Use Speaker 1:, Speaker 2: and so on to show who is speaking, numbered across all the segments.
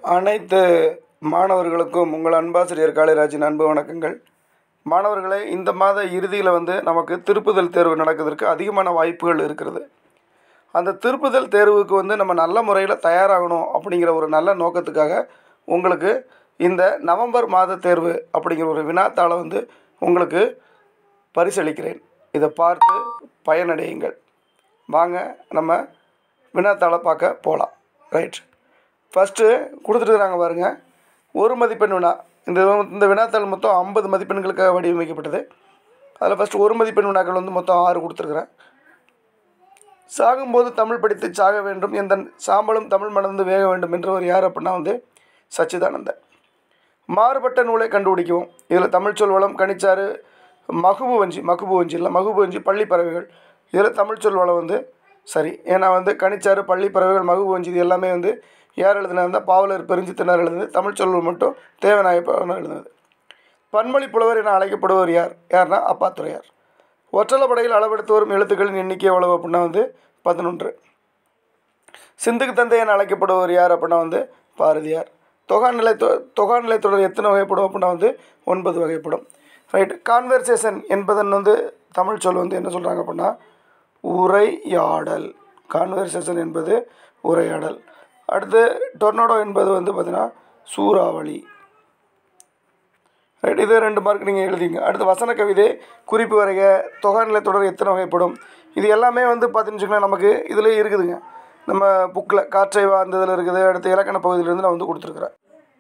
Speaker 1: அனைத்து மாணவர்களுக்கும் உங்கள் அன்பாசிரியர் காளிராஜின் அன்பு வணக்கங்கள். மாணவர்களே, இந்த மாத இறுதியில் நமக்கு திருப்புதல் தேர்வு நடக்கிறதுக்கு அதிகமான வாய்ப்புகள் இருக்கிறது. அந்த திருப்புதல் தேர்வுக்கு நம்ம நல்ல முறையில் தயாராகணும் அப்படிங்கிற ஒரு நல்ல நோக்கத்துக்காக உங்களுக்கு இந்த நவம்பர் மாத தேர்வு அப்படிங்கிற ஒரு வினாத்தாளை உங்களுக்கு பரிசளிக்கிறேன். இதை பார்த்து பயனடையுங்கள். வாங்க நம்ம வினாத்தாளை பார்க்க போகலாம். ரைட், ஃபஸ்ட்டு கொடுத்துட்டுருக்காங்க பாருங்கள், ஒரு மதிப்பெண் வினா. இந்த வினாத்தாள் மொத்தம் 50 மதிப்பெண்களுக்காக வடிவமைக்கப்பட்டது. அதில் ஃபஸ்ட்டு ஒரு மதிப்பெண் வினாக்கள் மொத்தம் 6 கொடுத்துருக்குறேன். சாகும்போது தமிழ் படித்து சாக வேண்டும், எந்த சாம்பலும் தமிழ் மணந்து வேக வேண்டும் என்றவர் யார் அப்படின்னா சச்சிதானந்தன். மாறுபட்ட நூலை கண்டுபிடிக்கவும். இதில் தமிழ் சொல் வளம், கனிச்சாறு, மகுபுவஞ்சி பள்ளி பறவைகள். இதில் தமிழ் சொல் வளம் சரி. ஏன்னா கனிச்சாறு, பள்ளி பறவைகள், மகுபுவஞ்சி இது எல்லாமே யார் எழுதுனா பாவலர் பெருஞ்சித்தினார் எழுதுனது. தமிழ் சொல் மட்டும் தேவநாயப்பர் எழுதுனது. பன்மொழி புலவர் என அழைக்கப்படுவர் யார்னா அப்பாத்துரையார். ஒற்றளப்படையில் அளவெடுத்து வரும் எழுத்துக்களின் எண்ணிக்கை எவ்வளவு அப்படின்னா 11. சிந்துக்கு தந்தை என அழைக்கப்படுவர் யார் அப்படின்னா பாரதியார். தொகாநிலை தொடர் எத்தனை வகைப்படும் அப்படின்னா 9 வகைப்படும். ரைட், கான்வர்சேஷன் என்பதன் தமிழ் சொல் என்ன சொல்கிறாங்க அப்படின்னா உரையாடல். கான்வர்சேஷன் என்பது உரையாடல். அடுத்து டொர்னடோ என்பது பார்த்திங்கன்னா சூறாவளி. ரைட், இது 2 மார்க் நீங்கள் எழுதிங்க. அடுத்து வசன கவிதை, குறிப்பு வரைக, தொகாநிலை தொடர் எத்தனை வகைப்படும். இது எல்லாமே பார்த்துன்னு நமக்கு இதில் இருக்குதுங்க. நம்ம புக்கில் காற்றை அந்த இதில் இருக்குது. அடுத்து இலக்கண பகுதியிலேருந்து நான் கொடுத்துருக்குறேன்.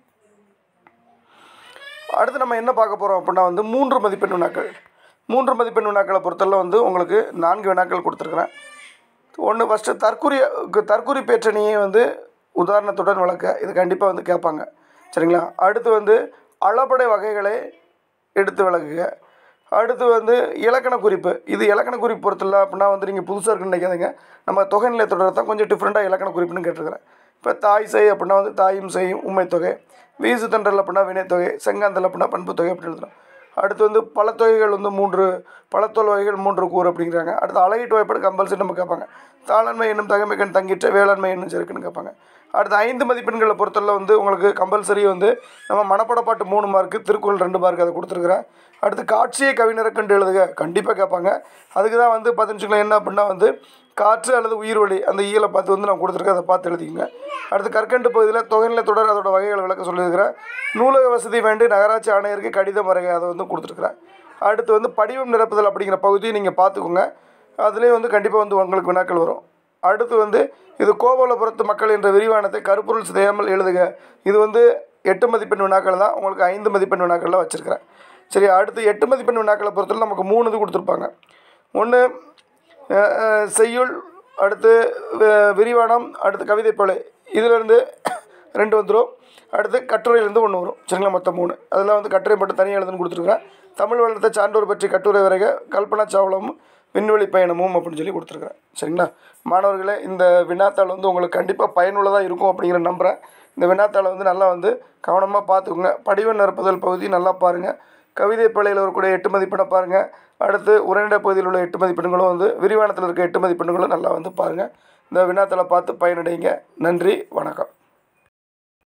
Speaker 1: அடுத்து நம்ம என்ன பார்க்க போகிறோம் அப்படின்னா 3 மதிப்பெண் வினாக்கள். 3 மதிப்பெண் வினாக்களை பொறுத்தவரை உங்களுக்கு 4 வினாக்கள் கொடுத்துருக்குறேன். ஒன்று ஃபஸ்ட்டு தற்குறி பேற்றணியை உதாரணத்துடன் விளக்க. இது கண்டிப்பாக கேட்பாங்க. சரிங்களா. அடுத்து அளபடை வகைகளை எடுத்து விளக்குக. அடுத்து இலக்கண குறிப்பு. இது இலக்கண குறிப்பு பொறுத்தல அப்படின்னா நீங்கள் புதுசாக இருக்குன்னு நினைக்காதீங்க. நம்ம தொகைநிலை தொடர் தான் கொஞ்சம் டிஃப்ரெண்ட்டாக இலக்கண குறிப்புன்னு கேட்டிருக்கிறேன். இப்போ தாய் செய் அப்படின்னா தாயும் செய்யும் உண்மை தொகை, வீசு தண்டல் அப்படின்னா வினைத்தொகை, செங்காந்தல் அப்படின்னா பண்பு தொகை அப்படின்னு எழுதுகிறோம். அடுத்து பழத்தொகைகள் 3, பழத்தோல் வகைகள் 3 கூறு அப்படிங்கிறாங்க. அடுத்து அழகிட்டு வாய்ப்பாடு கம்பல்சரி நம்ம கேட்பாங்க. தாளன்மை என்னும் தகைமைக்கண் தங்கிட்ட வேளாண்மை என்னும் செருக்குன்னு கேட்பாங்க. அடுத்து 5 மதிப்பெண்களை பொறுத்தவரை உங்களுக்கு கம்பல்சரி நம்ம மனப்படப்பாட்டு 3 மார்க்கு, திருக்குறள் 2 மார்க் அதை கொடுத்துருக்குறேன். அடுத்து காட்சியை கவிஞரை கண்டு எழுதுக கண்டிப்பாக கேட்பாங்க. அதுக்கு தான் பார்த்துச்சுங்களா என்ன அப்படின்னா காற்று அல்லது உயிர்வழி அந்த ஈயலை பார்த்து நான் கொடுத்துருக்கேன். அதை பார்த்து எழுதிங்க. அடுத்து கற்கண்டு பகுதியில் தொகைநிலை தொடர் அதோட வகைகளை விளக்க சொல்லியிருக்கிறேன். நூலக வசதி வேண்டி நகராட்சி ஆணையருக்கு கடிதம் வரைக அதை கொடுத்துருக்குறேன். அடுத்து படிவம் நிரப்புதல் அப்படிங்கிற பகுதியை நீங்கள் பார்த்துக்கோங்க. அதுலேயே கண்டிப்பாக உங்களுக்கு வினாக்கள் வரும். அடுத்து இது கோபாலபுரத்து மக்கள் என்ற விரிவானத்தை கருப்பொருள் சிதையாமல் எழுதுக. இது 8 மதிப்பெண் வினாக்கள் தான். உங்களுக்கு 5 மதிப்பெண் வினாக்களில் வச்சுருக்கிறேன். சரி, அடுத்து 8 மதிப்பெண் வினாக்களை பொறுத்தவரை நமக்கு 3 இது கொடுத்துருப்பாங்க. ஒன்று செய்யுள், அடுத்து விரிவானம், அடுத்து கவிதை போல. இதிலேருந்து 2 வந்துடும். அடுத்து கட்டுரையிலேருந்து 1 வரும். சரிங்களா, மொத்தம் 3. அதெல்லாம் கட்டுரை மட்டும் தனியாக எழுதுன்னு கொடுத்துருக்குறேன். தமிழ் வளர்த்த சான்றோர் பற்றி கட்டுரை வரைக, கல்பனா சாவளமும் விண்வெளி பயணமும் அப்படின்னு சொல்லி கொடுத்துருக்குறேன். சரிங்களா மாணவர்களே, இந்த வினாத்தாள் உங்களுக்கு கண்டிப்பாக பயனுள்ளதாக இருக்கும் அப்படிங்கிற நம்புகிறேன். இந்த வினாத்தாளை நல்லா கவனமாக பார்த்துக்குங்க. படிவ நிரப்புதல் பகுதி நல்லா பாருங்கள். கவிதை பிழையில் வரக்கூடிய 8 மதிப்பெண்ணை பாருங்கள். அடுத்து உரைநடை பகுதியில் உள்ள 8 மதிப்பெண்களும் விரிவானத்தில் இருக்க 8 மதிப்பெண்களும் நல்லா பாருங்கள். இந்த வினாத்தாளை பார்த்து பயனடைங்க. நன்றி, வணக்கம்.